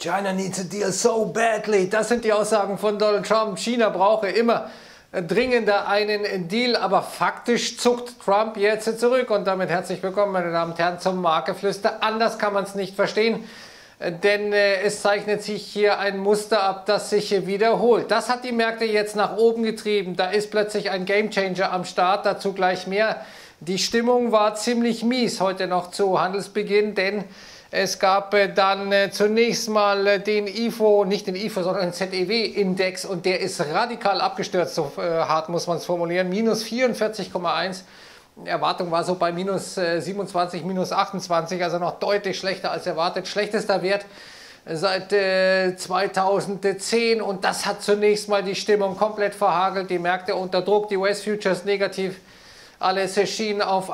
China needs a deal so badly. Das sind die Aussagen von Donald Trump. China brauche immer dringender einen Deal, aber faktisch zuckt Trump jetzt zurück. Und damit herzlich willkommen, meine Damen und Herren, zum Marktgeflüster. Anders kann man es nicht verstehen, denn es zeichnet sich hier ein Muster ab, das sich wiederholt. Das hat die Märkte jetzt nach oben getrieben. Da ist plötzlich ein Gamechanger am Start, dazu gleich mehr. Die Stimmung war ziemlich mies heute noch zu Handelsbeginn, denn es gab dann zunächst mal den IFO, nicht den IFO, sondern den ZEW-Index, und der ist radikal abgestürzt, so hart muss man es formulieren, minus 44,1. Erwartung war so bei minus 27, minus 28, also noch deutlich schlechter als erwartet. Schlechtester Wert seit 2010, und das hat zunächst mal die Stimmung komplett verhagelt, die Märkte unter Druck, die US-Futures negativ. Alles schien auf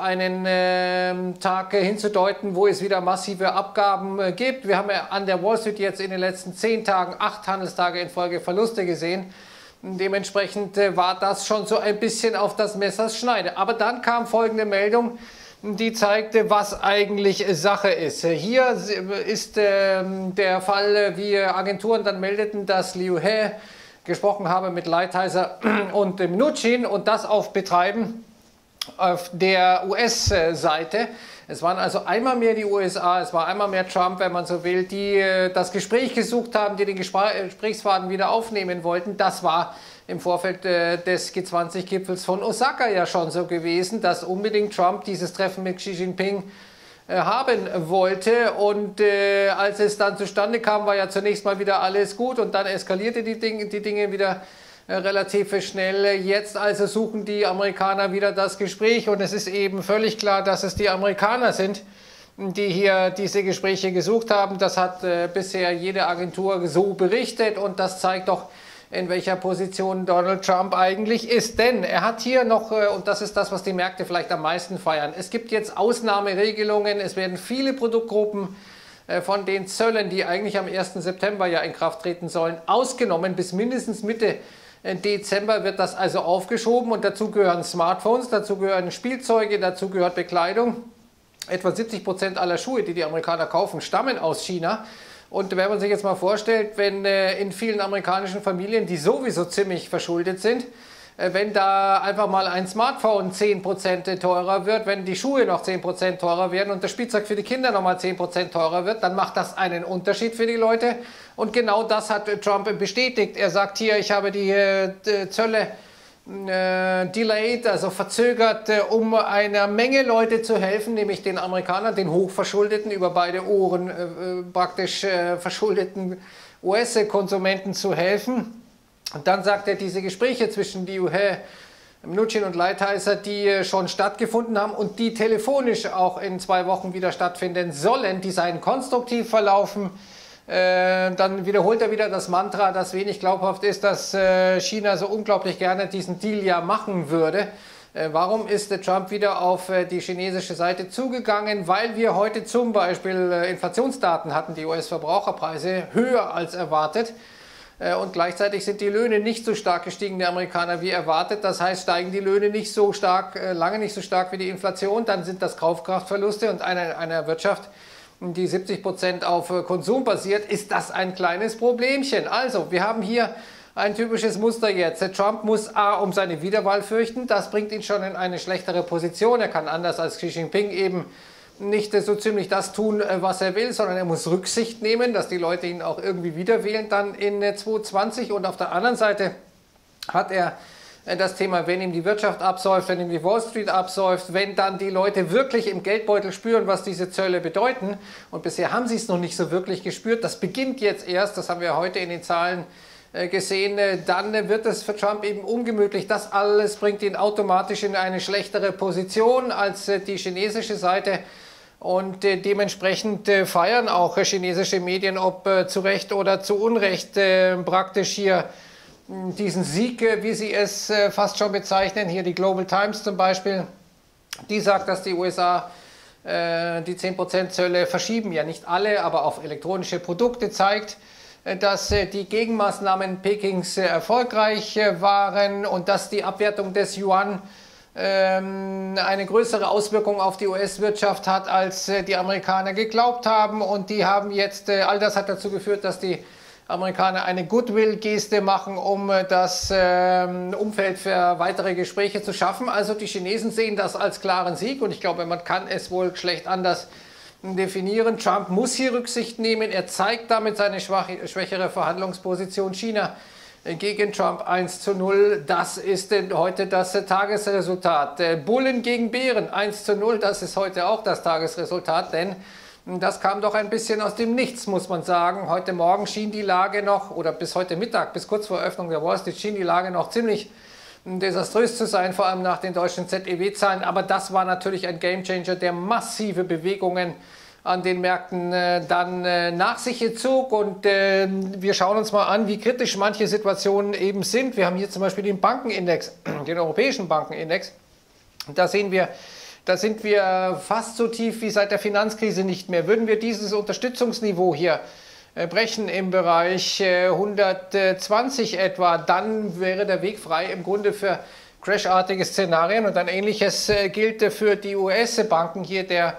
einen Tag hinzudeuten, wo es wieder massive Abgaben gibt. Wir haben ja an der Wall Street jetzt in den letzten 10 Tagen 8 Handelstage in Folge Verluste gesehen. Dementsprechend war das schon so ein bisschen auf das Messers Schneide. Aber dann kam folgende Meldung, die zeigte, was eigentlich Sache ist. Hier ist der Fall, wie Agenturen dann meldeten, dass Liu He gesprochen habe mit Lighthizer und Mnuchin, und das auf Betreiben auf der US-Seite. Es waren also einmal mehr die USA, es war einmal mehr Trump, wenn man so will, die das Gespräch gesucht haben, die den Gesprächsfaden wieder aufnehmen wollten. Das war im Vorfeld des G20-Gipfels von Osaka ja schon so gewesen, dass unbedingt Trump dieses Treffen mit Xi Jinping haben wollte. Und als es dann zustande kam, war ja zunächst mal wieder alles gut, und dann eskalierte die Dinge wieder relativ schnell. Jetzt also suchen die Amerikaner wieder das Gespräch, und es ist eben völlig klar, dass es die Amerikaner sind, die hier diese Gespräche gesucht haben. Das hat bisher jede Agentur so berichtet, und das zeigt doch, in welcher Position Donald Trump eigentlich ist. Denn er hat hier noch, und das ist das, was die Märkte vielleicht am meisten feiern, es gibt jetzt Ausnahmeregelungen, es werden viele Produktgruppen von den Zöllen, die eigentlich am 1. September ja in Kraft treten sollen, ausgenommen. Bis mindestens Mitte Dezember wird das also aufgeschoben, und dazu gehören Smartphones, dazu gehören Spielzeuge, dazu gehört Bekleidung. Etwa 70% aller Schuhe, die die Amerikaner kaufen, stammen aus China. Und wenn man sich jetzt mal vorstellt, wenn in vielen amerikanischen Familien, die sowieso ziemlich verschuldet sind, wenn da einfach mal ein Smartphone 10% teurer wird, wenn die Schuhe noch 10% teurer werden und das Spielzeug für die Kinder nochmal 10% teurer wird, dann macht das einen Unterschied für die Leute. Und genau das hat Trump bestätigt. Er sagt hier, ich habe die Zölle delayed, also verzögert, um einer Menge Leute zu helfen, nämlich den Amerikanern, den hochverschuldeten, über beide Ohren praktisch verschuldeten US-Konsumenten zu helfen. Und dann sagt er, diese Gespräche zwischen Liu He, Mnuchin und Lighthizer, die schon stattgefunden haben und die telefonisch auch in 2 Wochen wieder stattfinden sollen, die seien konstruktiv verlaufen. Dann wiederholt er wieder das Mantra, das wenig glaubhaft ist, dass China so unglaublich gerne diesen Deal ja machen würde. Warum ist Trump wieder auf die chinesische Seite zugegangen? Weil wir heute zum Beispiel Inflationsdaten hatten, die US-Verbraucherpreise höher als erwartet. Und gleichzeitig sind die Löhne nicht so stark gestiegen der Amerikaner wie erwartet. Das heißt, steigen die Löhne nicht so stark, lange nicht so stark wie die Inflation, dann sind das Kaufkraftverluste, und einer Wirtschaft, die 70% auf Konsum basiert, ist das ein kleines Problemchen. Also, wir haben hier ein typisches Muster jetzt. Trump muss A, um seine Wiederwahl fürchten, das bringt ihn schon in eine schlechtere Position. Er kann anders als Xi Jinping eben nicht so ziemlich das tun, was er will, sondern er muss Rücksicht nehmen, dass die Leute ihn auch irgendwie wieder wählen dann in 2020. Und auf der anderen Seite hat er das Thema, wenn ihm die Wirtschaft absäuft, wenn ihm die Wall Street absäuft, wenn dann die Leute wirklich im Geldbeutel spüren, was diese Zölle bedeuten. Und bisher haben sie es noch nicht so wirklich gespürt. Das beginnt jetzt erst, das haben wir heute in den Zahlen gesehen, dann wird es für Trump eben ungemütlich. Das alles bringt ihn automatisch in eine schlechtere Position als die chinesische Seite. Und dementsprechend feiern auch chinesische Medien, ob zu Recht oder zu Unrecht, praktisch hier diesen Sieg, wie sie es fast schon bezeichnen. Hier die Global Times zum Beispiel, die sagt, dass die USA die 10% Zölle verschieben. Ja, nicht alle, aber auf elektronische Produkte, zeigt, dass die Gegenmaßnahmen Pekings erfolgreich waren und dass die Abwertung des Yuan eine größere Auswirkung auf die US-Wirtschaft hat, als die Amerikaner geglaubt haben. Und die haben jetzt, all das hat dazu geführt, dass die Amerikaner eine Goodwill-Geste machen, um das Umfeld für weitere Gespräche zu schaffen. Also die Chinesen sehen das als klaren Sieg und ich glaube, man kann es wohl schlecht anders definieren. Trump muss hier Rücksicht nehmen. Er zeigt damit seine schwächere Verhandlungsposition. China gegen Trump 1:0. Das ist heute das Tagesresultat. Bullen gegen Bären 1:0. Das ist heute auch das Tagesresultat, denn das kam doch ein bisschen aus dem Nichts, muss man sagen. Heute Morgen schien die Lage noch, oder bis heute Mittag, bis kurz vor Eröffnung der Wall Street, schien die Lage noch ziemlich desaströs zu sein, vor allem nach den deutschen ZEW-Zahlen. Aber das war natürlich ein Gamechanger, der massive Bewegungen an den Märkten dann nach sich zog. Und wir schauen uns mal an, wie kritisch manche Situationen eben sind. Wir haben hier zum Beispiel den Bankenindex, den europäischen Bankenindex. Da sehen wir, da sind wir fast so tief wie seit der Finanzkrise nicht mehr. Würden wir dieses Unterstützungsniveau hier brechen im Bereich 120 etwa, dann wäre der Weg frei im Grunde für crashartige Szenarien. Und ein ähnliches gilt für die US-Banken hier, der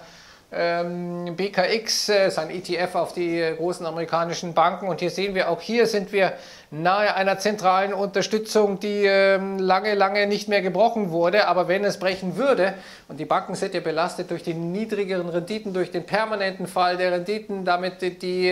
BKX, sein ETF auf die großen amerikanischen Banken. Und hier sehen wir, auch hier sind wir nahe einer zentralen Unterstützung, die lange nicht mehr gebrochen wurde. Aber wenn es brechen würde, und die Banken sind ja belastet durch die niedrigeren Renditen, durch den permanenten Fall der Renditen, damit die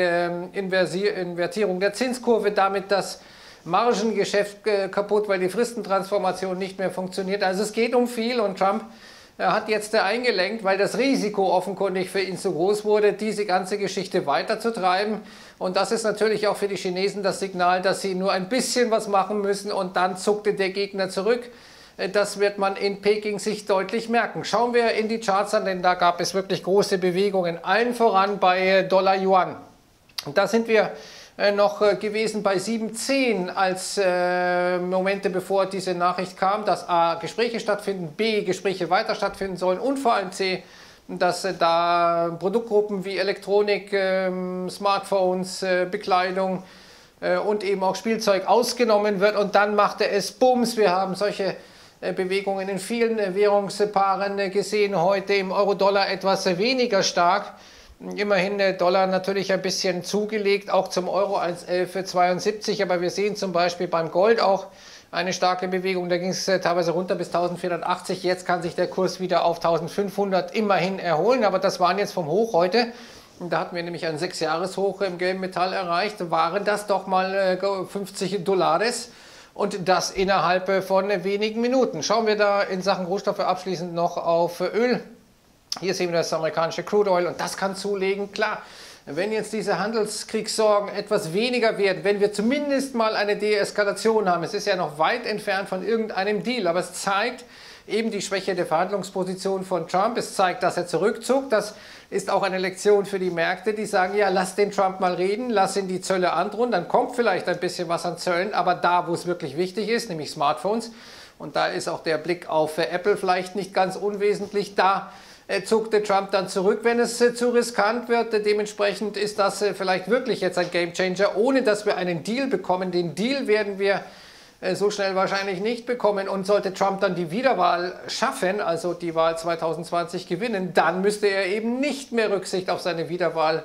Invertierung der Zinskurve, damit das Margengeschäft kaputt, weil die Fristentransformation nicht mehr funktioniert. Also es geht um viel und Trump hat jetzt eingelenkt, weil das Risiko offenkundig für ihn zu groß wurde, diese ganze Geschichte weiterzutreiben. Und das ist natürlich auch für die Chinesen das Signal, dass sie nur ein bisschen was machen müssen und dann zuckte der Gegner zurück. Das wird man in Peking sich deutlich merken. Schauen wir in die Charts an, denn da gab es wirklich große Bewegungen, allen voran bei Dollar-Yuan. Und da sind wir noch gewesen bei 7,10 als Momente, bevor diese Nachricht kam, dass A, Gespräche stattfinden, B, Gespräche weiter stattfinden sollen und vor allem C, dass da Produktgruppen wie Elektronik, Smartphones, Bekleidung und eben auch Spielzeug ausgenommen wird. Und dann machte es Bums. Wir haben solche Bewegungen in vielen Währungspaaren gesehen, heute im Euro-Dollar etwas weniger stark. Immerhin der Dollar natürlich ein bisschen zugelegt, auch zum Euro 1,1172, aber wir sehen zum Beispiel beim Gold auch eine starke Bewegung, da ging es teilweise runter bis 1480, jetzt kann sich der Kurs wieder auf 1500 immerhin erholen, aber das waren jetzt vom Hoch heute, da hatten wir nämlich ein 6-Jahres-Hoch im gelben Metall erreicht, waren das doch mal 50 Dollars und das innerhalb von wenigen Minuten. Schauen wir da in Sachen Rohstoffe abschließend noch auf Öl. Hier sehen wir das amerikanische Crude Oil und das kann zulegen. Klar, wenn jetzt diese Handelskriegssorgen etwas weniger werden, wenn wir zumindest mal eine Deeskalation haben, es ist ja noch weit entfernt von irgendeinem Deal, aber es zeigt eben die Schwäche der Verhandlungsposition von Trump. Es zeigt, dass er zurückzog. Das ist auch eine Lektion für die Märkte, die sagen, ja, lass den Trump mal reden, lass ihn die Zölle androhen, dann kommt vielleicht ein bisschen was an Zöllen, aber da, wo es wirklich wichtig ist, nämlich Smartphones, und da ist auch der Blick auf Apple vielleicht nicht ganz unwesentlich, da zuckte Trump dann zurück, wenn es zu riskant wird. Dementsprechend ist das vielleicht wirklich jetzt ein Gamechanger, ohne dass wir einen Deal bekommen. Den Deal werden wir so schnell wahrscheinlich nicht bekommen. Und sollte Trump dann die Wiederwahl schaffen, also die Wahl 2020 gewinnen, dann müsste er eben nicht mehr Rücksicht auf seine Wiederwahl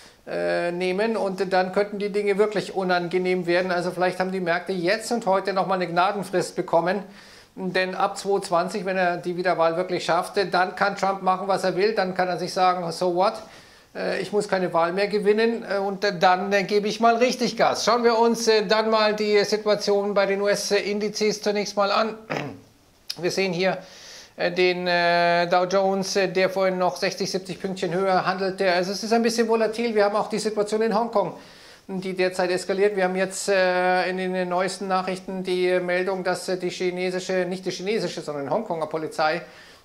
nehmen. Und dann könnten die Dinge wirklich unangenehm werden. Also vielleicht haben die Märkte jetzt und heute nochmal eine Gnadenfrist bekommen. Denn ab 2020, wenn er die Wiederwahl wirklich schafft, dann kann Trump machen, was er will. Dann kann er sich sagen, so what, ich muss keine Wahl mehr gewinnen und dann gebe ich mal richtig Gas. Schauen wir uns dann mal die Situation bei den US-Indizes zunächst mal an. Wir sehen hier den Dow Jones, der vorhin noch 60, 70 Pünktchen höher handelte. Also es ist ein bisschen volatil. Wir haben auch die Situation in Hongkong, die derzeit eskaliert. Wir haben jetzt in den neuesten Nachrichten die Meldung, dass die chinesische, nicht die chinesische, sondern die Hongkonger Polizei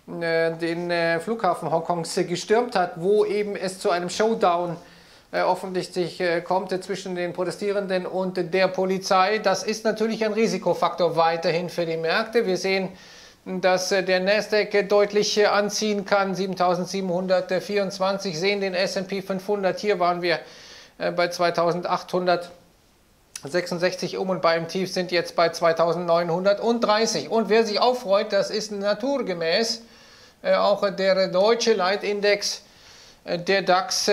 den Flughafen Hongkongs gestürmt hat, wo eben es zu einem Showdown offensichtlich kommt zwischen den Protestierenden und der Polizei. Das ist natürlich ein Risikofaktor weiterhin für die Märkte. Wir sehen, dass der Nasdaq deutlich anziehen kann, 7724, sehen den S&P 500, hier waren wir bei 2800 66 und beim Tief sind jetzt bei 2930. Und wer sich auch freut, das ist naturgemäß auch der deutsche Leitindex, der DAX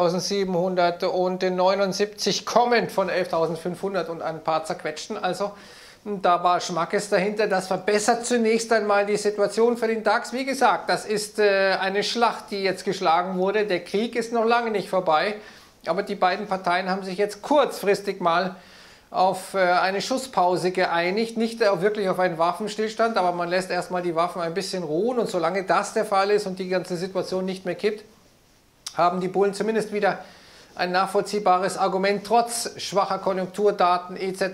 11.779 kommend von 11.500 und ein paar zerquetschten. Also da war Schmackes dahinter. Das verbessert zunächst einmal die Situation für den DAX. Wie gesagt, das ist eine Schlacht, die jetzt geschlagen wurde. Der Krieg ist noch lange nicht vorbei. Aber die beiden Parteien haben sich jetzt kurzfristig mal auf eine Schusspause geeinigt. Nicht wirklich auf einen Waffenstillstand, aber man lässt erstmal die Waffen ein bisschen ruhen. Und solange das der Fall ist und die ganze Situation nicht mehr kippt, haben die Bullen zumindest wieder ein nachvollziehbares Argument, trotz schwacher Konjunkturdaten etc.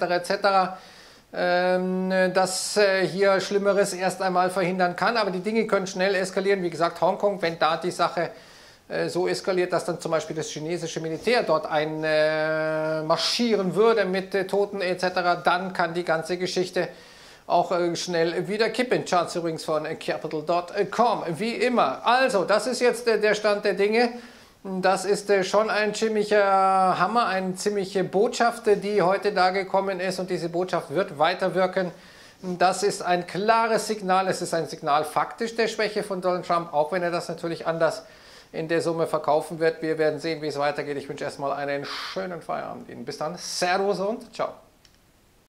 dass hier Schlimmeres erst einmal verhindern kann. Aber die Dinge können schnell eskalieren. Wie gesagt, Hongkong, wenn da die Sache so eskaliert, dass dann zum Beispiel das chinesische Militär dort einmarschieren würde mit Toten etc., dann kann die ganze Geschichte auch schnell wieder kippen. Charts übrigens von Capital.com, wie immer. Also, das ist jetzt der Stand der Dinge. Das ist schon ein ziemlicher Hammer, eine ziemliche Botschaft, die heute da gekommen ist, und diese Botschaft wird weiterwirken. Das ist ein klares Signal, es ist ein Signal faktisch der Schwäche von Donald Trump, auch wenn er das natürlich anders in der Summe verkaufen wird. Wir werden sehen, wie es weitergeht. Ich wünsche erstmal einen schönen Feierabend Ihnen. Bis dann, Servus und ciao.